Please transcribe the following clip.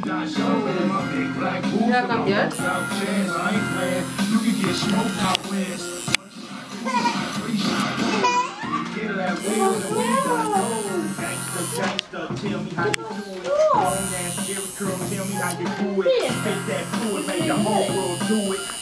¿Ya cambiar? Tell me how you do it. Long ass Jerry curl, tell me how you do it. Spit that fluid, make the whole world do it.